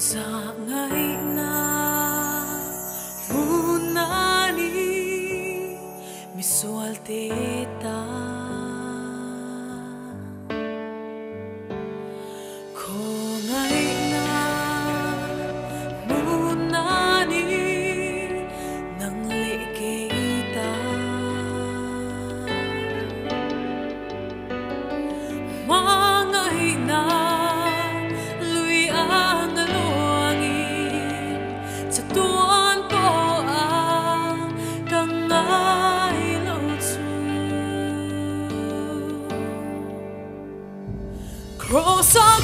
Sa ngay na munani misual teta ko ngay na munani nang likita mangay na cross a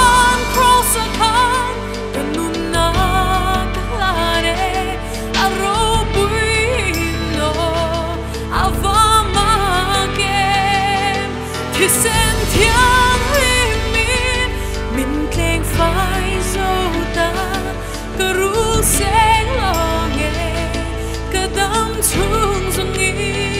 kan kanuna kalare arobuino avamake tisentiang limin min kleng phai zota karuseng longe kadam chung zungi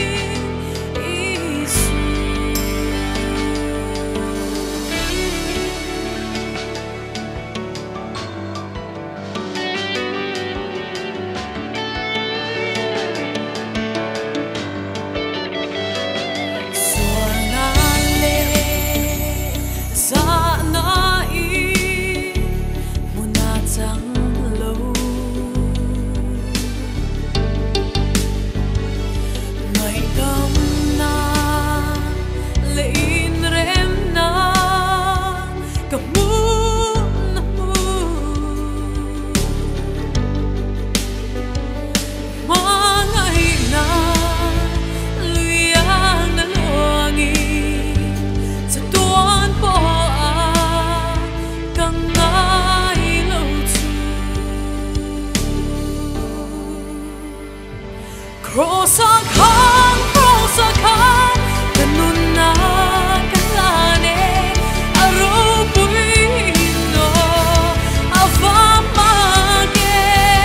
cross a kan kanuna kalane arobuino avamage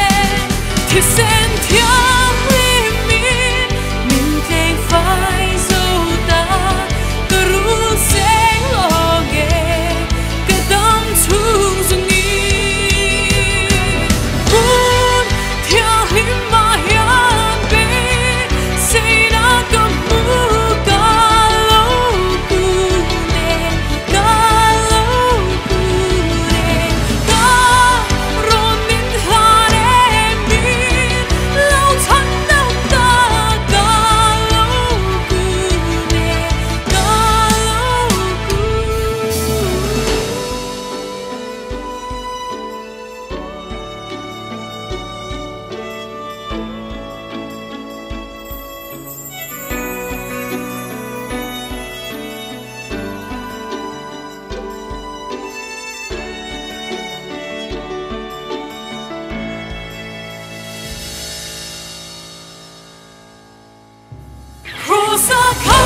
tisentiang limin min kleng phai zota karuseng longe kadam chung zungi un thiang himma cross a